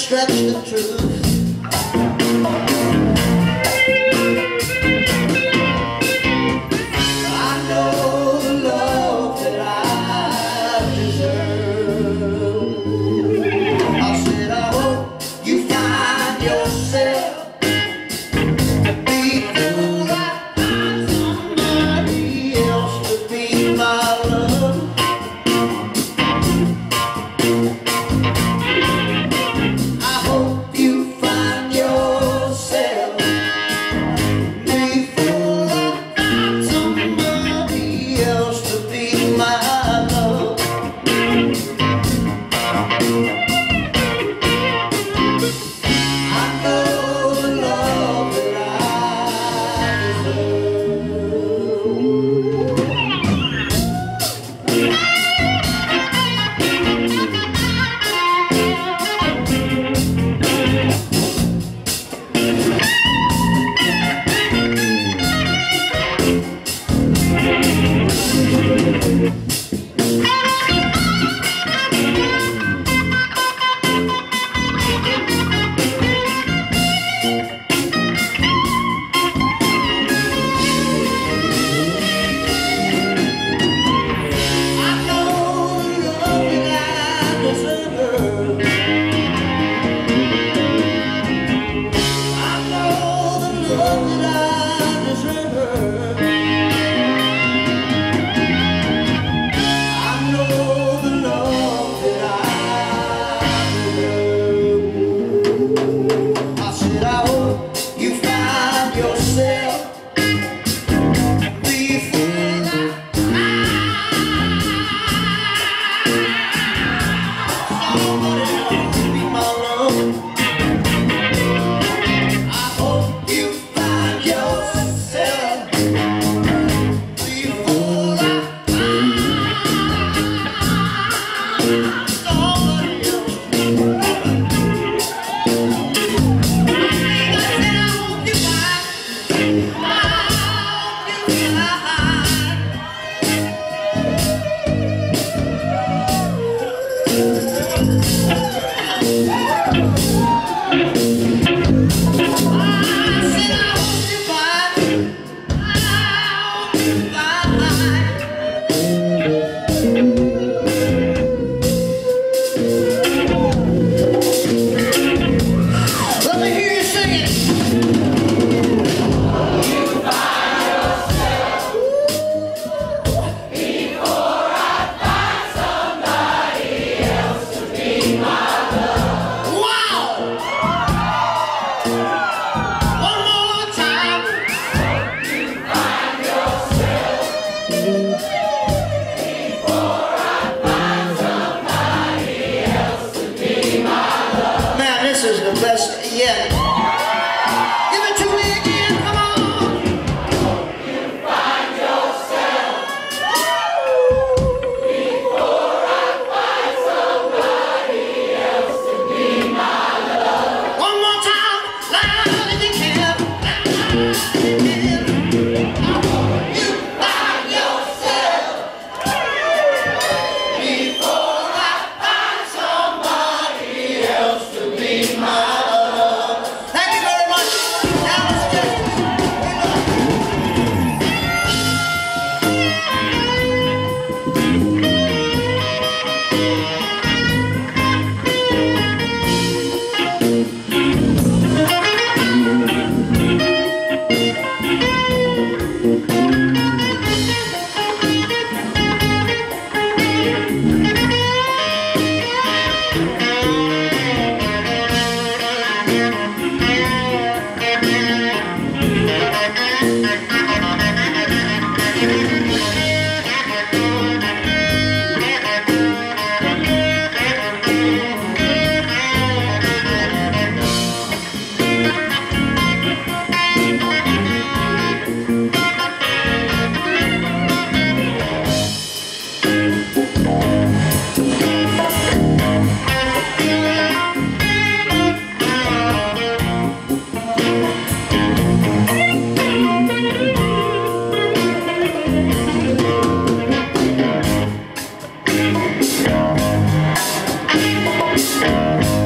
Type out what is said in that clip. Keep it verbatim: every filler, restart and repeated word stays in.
stretch the truth. I know the love that I deserve. I said I hope you find yourself before I find somebody else to be my love. This is the best yet. Give it to me again, come on. You find yourself before I find somebody else to be my love. One more time, loud as you can, loud as you can. You find yourself before I find somebody else to be my love. Thank you very much. Now let's just Yeah.